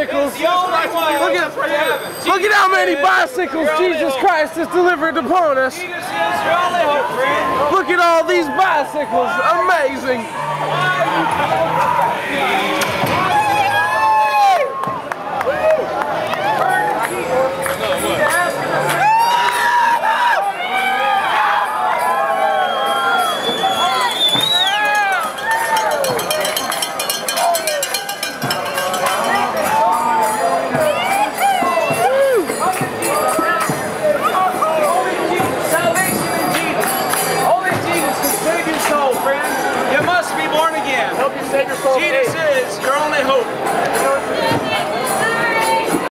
bicycles. Look at how many bicycles Jesus Christ has delivered upon us. Look at all these bicycles. Amazing. Jesus is your